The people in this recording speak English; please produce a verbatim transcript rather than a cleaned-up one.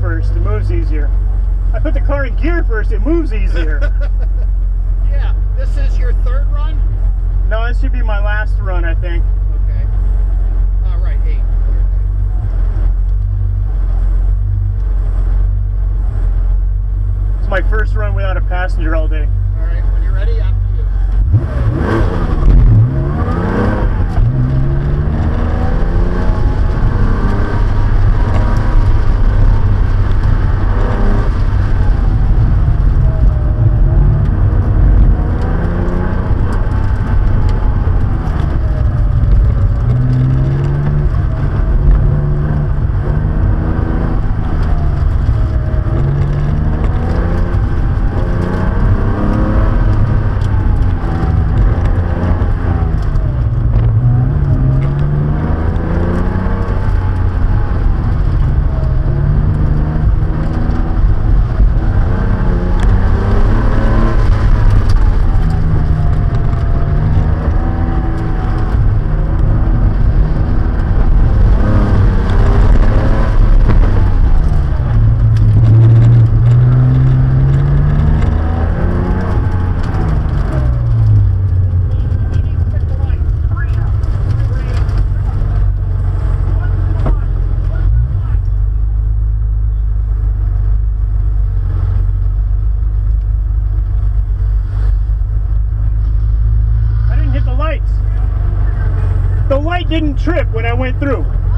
first, it moves easier. I put the car in gear first, it moves easier. Yeah, this is your third run? No, this should be my last run, I think. Okay. All right, eight. It's my first run without a passenger all day. All right, when you're ready, after you. The light didn't trip when I went through.